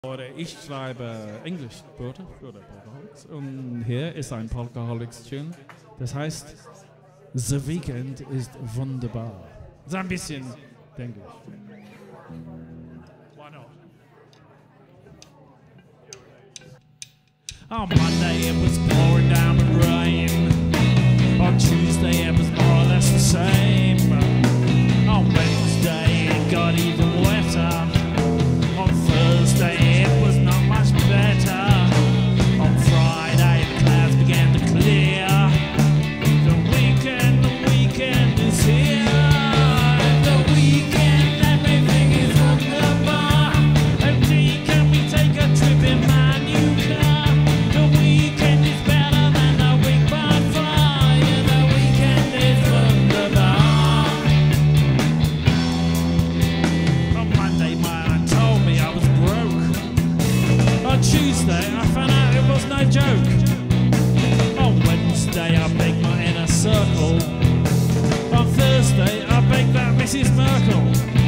Oder ich schreibe Englisch-Brote für Polkaholics und hier ist ein Polkaholics-Tune. Das heißt, The Weekend ist wunderbar. So ein bisschen, denke ich. Why not? On Monday it was pouring down with rain. On Tuesday it was more or less the same. On Wednesday it got even wetter. On Thursday it was not much better. On Friday the clouds began to clear. The weekend is here. The weekend, everything is wunderbar. And gee, can we take a trip in my new car? The weekend is better than a week by far. Yeah, the weekend is wunderbar. On Monday my aunt told me I was broke. On Tuesday I found out it was no joke. On Wednesday I begged my inner circle. On Thursday I begged that Mrs. Merkel.